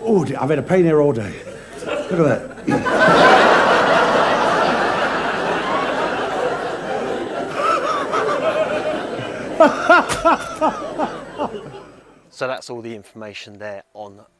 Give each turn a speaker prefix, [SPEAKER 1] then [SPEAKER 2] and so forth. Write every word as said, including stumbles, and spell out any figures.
[SPEAKER 1] Oh, I've had a pain here all day. Look at that.
[SPEAKER 2] So that's all the information there on